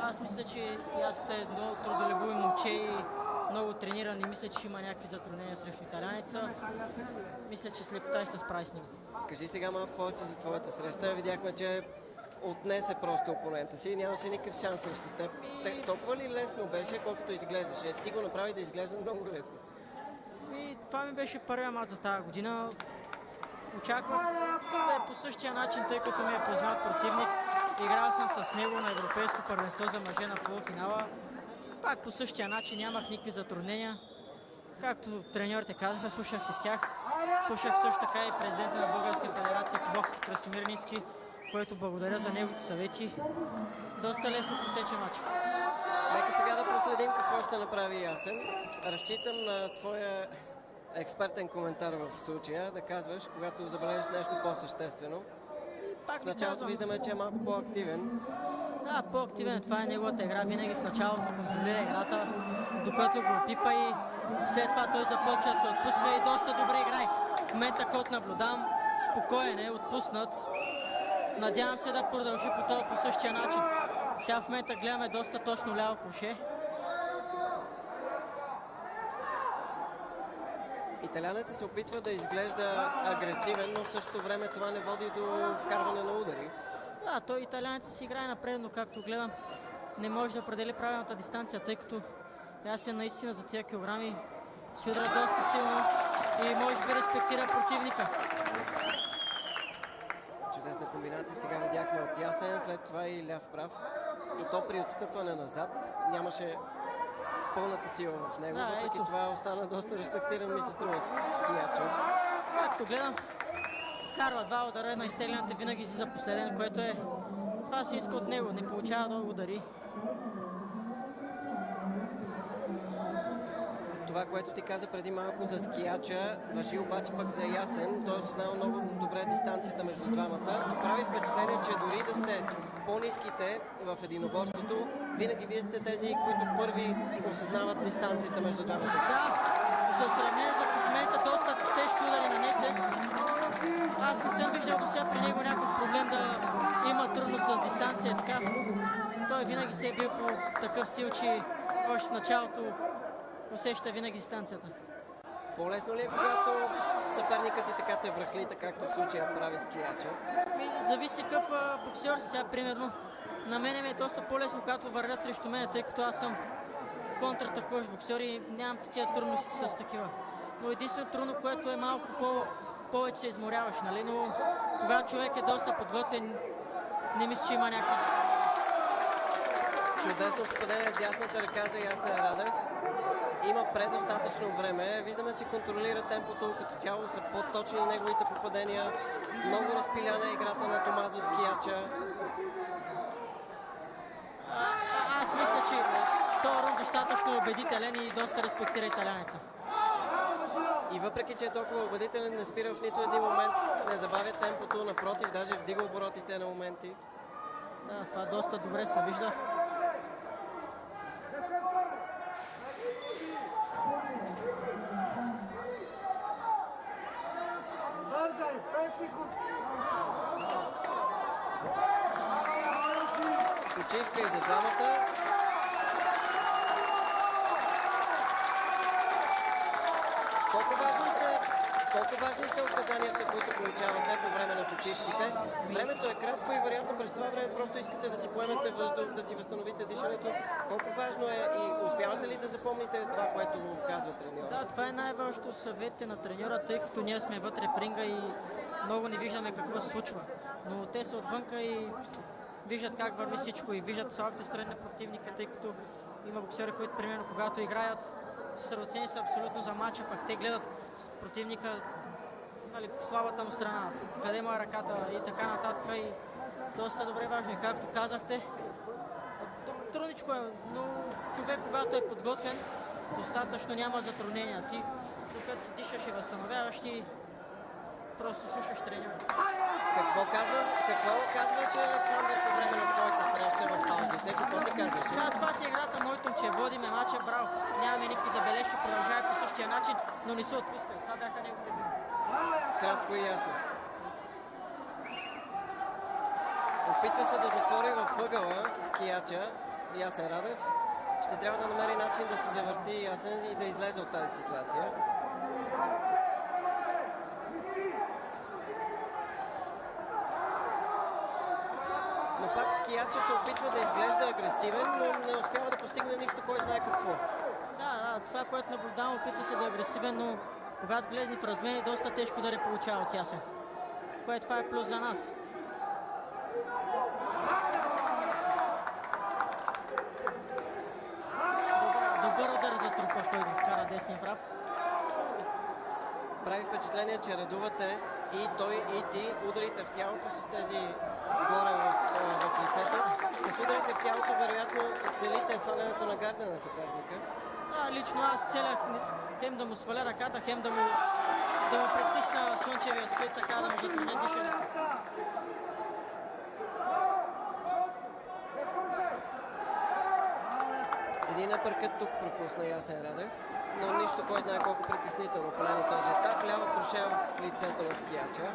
аз мисля, че Яската е много трудолюбиво момче и много трениран и мисля, че има някакви затруднения срещу италянеца. Мисля, че с лекота ще се справи с него. Кажи сега малко повече за твоята среща. Видяхме, че отнесе просто опонента си и нямаше никакъв шанс срещу теб. Толкова ли лесно беше, колкото изглеждаше? Ти го направи да изглежда много лесно. И това ми беше първия мач за тази година. Очаквах да е по същия начин, тъй като ми е познат противник. Играл съм с него на Европейско първенство за мъже на полуфинала. Пак по същия начин, нямах никакви затруднения. Както треньорите казаха, слушах се с тях. Слушах също така и президента на Българска федерация по бокс Красимир Ниски, който благодаря за неговите съвети. Доста лесно протече матч. Нека сега да проследим какво ще направи Ясен. Разчитам на твоя експертен коментар в случая, да казваш, когато забележиш нещо по-съществено. В началото виждаме, че е малко по-активен. Да, по-активен. Това е неговата игра. Винаги в началото контролира играта, докато го опипа и след това той започва да се отпуска и доста добре играе. В момента, който наблюдавам, спокоен е, отпуснат. Надявам се да продължи по същия начин. Сега в момента гледаме доста точно ляво коше. Италянецът се опитва да изглежда агресивен, но в същото време това не води до вкарване на удари. Да, той италянецът си играе напред, но както гледам, не може да определи правилната дистанция, тъй като Ясен наистина за тия килограми си удара доста силно и може би респектира противника. Чудесна комбинация сега видяхме от Ясен, след това и ляв прав. И то при отстъпване назад нямаше пълната сила в него, да, въпреки това остана доста респектиран, ми се струва скияча. Както гледам, вкарва два удара на изтегляната, винаги си за последен, което е... Това се иска от него, не получава да удари. Това, което ти каза преди малко за скияча, важи обаче пък за Ясен. Той осъзнава много добре дистанцията между двамата. Прави впечатление, че дори да сте по-ниските в единоборството, винаги вие сте тези, които първи осъзнават дистанцията между двамата. Да, за сравнение за момента доста тежки удари нанесе. Аз не съм виждал до сега при него някакъв проблем да има трудност с дистанция. Така. Той винаги се е бил по такъв стил, че още в началото усеща винаги дистанцията. По-лесно ли е, когато съперникът ти така те връхлита, както в случая прави скияча? Зависи какъв боксер си. Сега, примерно, на мене ми е доста по-лесно, когато вървят срещу мен, тъй като аз съм контратакуващ боксер и нямам такива трудности с такива. Но единствено трудно, което е малко повече се изморяваш, нали? Но когато човек е доста подготвен, не мисля, че има някакво. Чудесно попадение с дясната ръка за Ясен Радев. Има предостатъчно време. Виждаме, че контролира темпото, като цяло са по-точни неговите попадения. Много разпиляна е играта на Томазо скияча. Аз мисля, че този рунд достатъчно убедителен и доста респектира италянеца. И въпреки, че е толкова убедителен, не спира в нито един момент, не забавя темпото, напротив, даже вдига оборотите на моменти. Да, това доста добре се вижда. Почивка и за двамата. Колко важни са указанията, които получавате по време на почивките? Времето е кратко и вероятно през това време просто искате да си поемете въздух, да си възстановите дишането. Колко важно е и успявате ли да запомните това, което казва треньора? Да, това е най-важното съвет на треньора, тъй като ние сме вътре в ринга и много не виждаме какво се случва. Но те са отвънка и виждат как върви всичко и виждат слабите страни на противника, тъй като има боксери, които примерно когато играят, съсредоточени са абсолютно за матча, пък те гледат противника, нали, слабата му страна, къде му е ръката и така нататък. И доста добре важно. И както казахте, трудничко е, но човек, когато е подготвен, достатъчно няма затруднения. Ти, докато си дишаш и възстановяваш, ти просто слушаш треньора. Какво казваше Александър по време на твоята среща в паузите? Какво ти казваше? Да, това ти е играта, моето момче. Водиме матча, браво. Нямаме никакви забележки, продължава по същия начин, но не се отпускай. Това бяха неговите думи. Кратко и ясно. Опитва се да затвори във ъгъла скияча. Ясен Радев. Ще трябва да намери начин да се завърти Ясен и да излезе от тази ситуация. Но пак скияча се опитва да изглежда агресивен, но не успява да постигне нищо, кой знае какво. Да, това, което наблюдавам, опитва се да е агресивен, но когато влезне в размени, е доста тежко да реполучава от Ясен. Което това е плюс за нас. Добър удар за трупа, който вкара десния прав. Прави впечатление, че редувате и той, и ти ударите в тялото с тези горе в лицето. С ударите в тялото, вероятно, целите свалянето на гарда на съперника. Да, лично аз целях хем да му сваля ръката, хем да му притисна слънчевия сплит, така да му затрудня дишането. Един апъркът тук пропусна Ясен Радев, но нищо кой знае колко притеснително поне на този етап. Лява круше в лицето на скияча.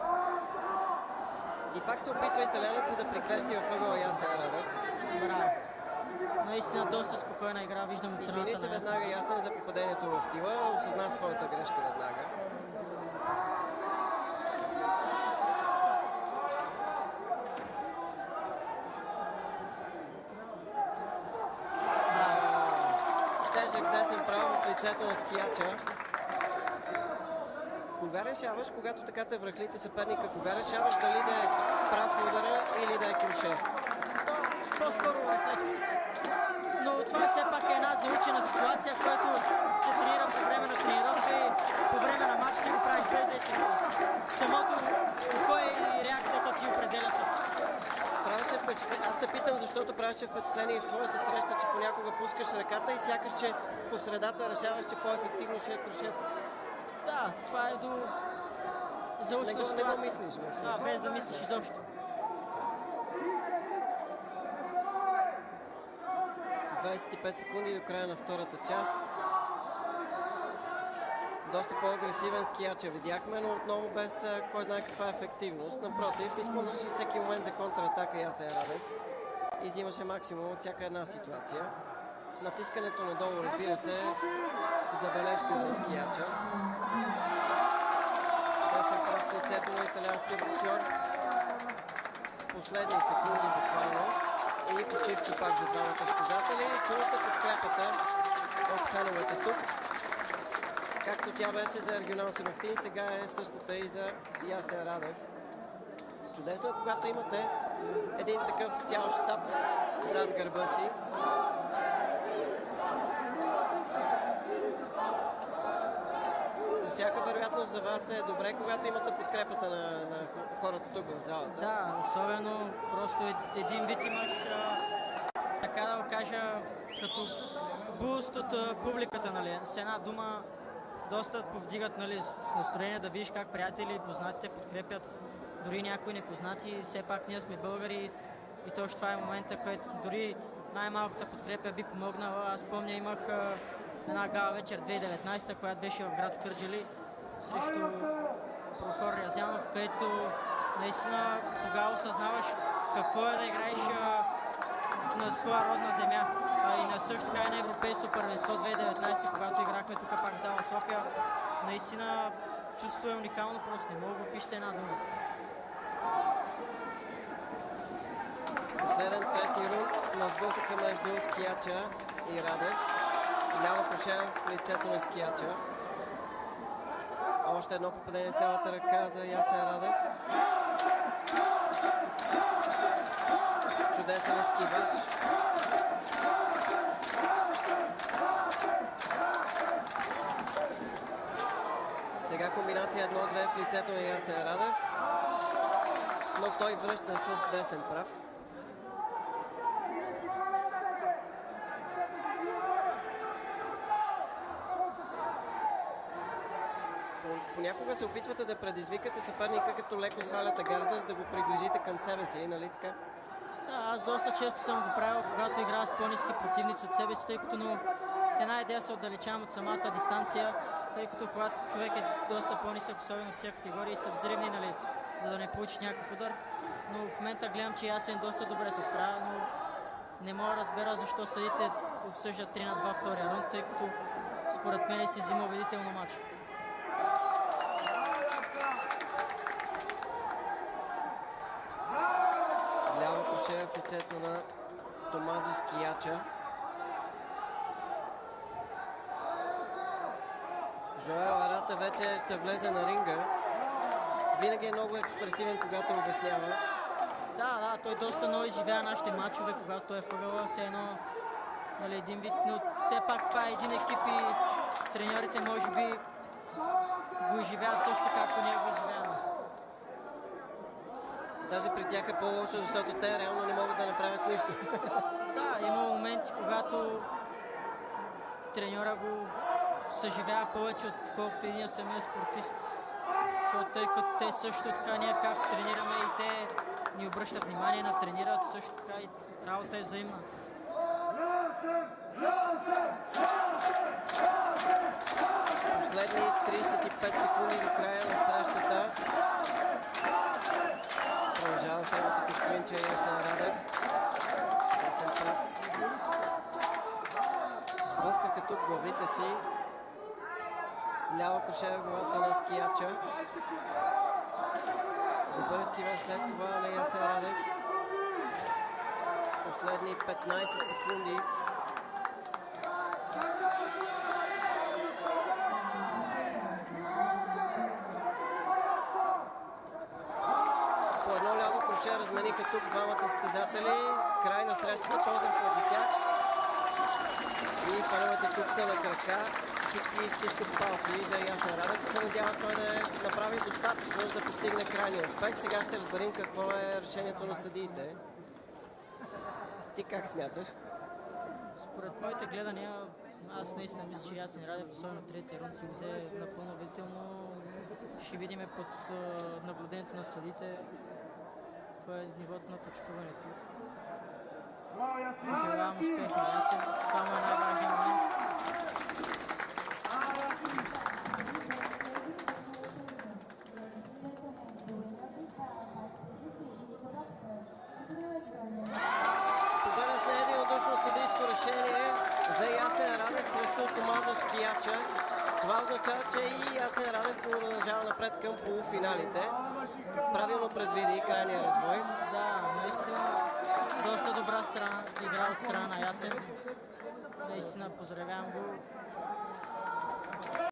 И пак се опитва италянеца да прикрещи във ъгъла Ясен Радев. Браво. Наистина доста спокойна игра, виждам от страната на Извини се веднага Ясен за попадението в тила, осъзна своята грешка веднага. Тежък десен право в лицето на скияча. Кога решаваш, когато така те връхлите съперника, кога решаваш дали да е прав удара или да е круше? По-скоро рефлекс. Но това все пак е една заучена ситуация, която се тренира по време на тренировка и по време на матч ти го правиш без да е сигурност. Самото кой и реакцията ти определя също. Правеше впечатление. Аз те питам, защото правеше впечатление и в твоята среща, че понякога пускаш ръката и сякаш, че по средата решаваш, че по-ефективно ще е крушет. Да, това е до заучена ситуация. Не го мислиш в случая. Да, без да мислиш изобщо. 25 секунди до края на втората част. Доста по-агресивен скияча видяхме, но отново без кой знае каква ефективност. Напротив, използваше всеки момент за контратака Ясен Радев и взимаше максимум от всяка една ситуация. Натискането надолу, разбира се, забележка за скияча. Десен прав в лицето на италианския боксер. Последни секунди буквално. И почивки пак за двамата състезатели. Чувате подкрепата от феновете тук. Както тя беше за Ергюнал Семехтин, сега е същата и за Ясен Радев. Чудесно е, когато имате един такъв цял щаб зад гърба си. Всяка вероятност за вас е добре, когато имате подкрепата на хората тук в залата. Да, особено просто един вид имаш, така да го кажа, като буст от публиката, нали. С една дума доста повдигат, нали, с настроение да видиш как приятели и познатите подкрепят, дори някои непознати. Все пак ние сме българи и точно това е момента, който дори най-малката подкрепя би помогнала. Аз помня, имах една гала вечер 2019, която беше в град Кърджали срещу Прохор Рязанов, където наистина тогава осъзнаваш какво е да играеш на своя родна земя. И на също така и на Европейското първенство 2019, когато играхме тук пак в зала София. Наистина чувството е уникално, просто не мога да опиша една дума. Последен трети рунд на сблъсъка между скияча и Радев. Лява круше в лицето на скияча. Още едно попадение с лявата ръка за Ясен Радев. Чудесен ескиваж. Сега комбинация 1-2 в лицето на Ясен Радев, но той връща с десен прав. Понякога се опитвате да предизвикате съперника, като леко сваляте гарда, за да го приближите към себе си, нали така? Да, аз доста често съм го правил, когато играя с по-ниски противници от себе си, тъй като но една идея се отдалечавам от самата дистанция, тъй като когато човек е доста по-нисък, особено в тези категории, са взривни, нали, за да не получи някакъв удар. Но в момента гледам, че Ясен доста добре се справя, но не мога да разбера защо съдите обсъждат 3 на 2 втория рунд, тъй като според мен си взима убедително матч. Ляво кроше в лицето на Томазо Скияча. Жоел Арата вече ще влезе на ринга. Винаги е много експресивен, когато обяснява. Да, той доста много изживява нашите матчове, когато той е въгъла, все едно, нали, един вид, но все пак това е един екип и треньорите може би го изживяват също, както ние го изживяваме. Даже при тях е по-лошо, защото те реално не могат да направят нищо. Да, има моменти, когато треньора го съживява повече, отколкото един самия спортист. Защото тъй като те също така, ние как тренираме и те ни обръщат внимание на тренират, също така и работа е взаимна. Последни 35 секунди до края на срещата. Продължава следващото в клинча и Ясен Радев. Ясен прав. Сблъскаха тук главите си. Ляво кроше в главата на Скияча. Добър изкиваш след това на Ясен Радев. Последни 15 секунди. По едно ляво кроше размениха тук двамата състезатели. Край на срещата, поздрав за тях. И феновете тук са на крака. Всички стискат палци за Ясен Радев и се надяват той да направи достатъчно, за да постигне крайния успех. Сега ще разберем какво е решението на съдиите. Ти как смяташ? Според моите гледания, аз наистина мисля, че Ясен Радев, особено третия рунд, си взе напълно убедително. Ще видим под наблюдението на съдите. Това е нивото на точкуването. Желавам успех на Ясен. Това му е най-важният момент. Победа с неединодушно съдийско решение за Ясен Радев срещу Томазо Скияча. Това означава, че и Ясен Радев продължава напред към полуфиналите. Правилно предвиди крайния развой. Да, наистина доста добра игра от страна на Ясен. Наистина поздравявам го.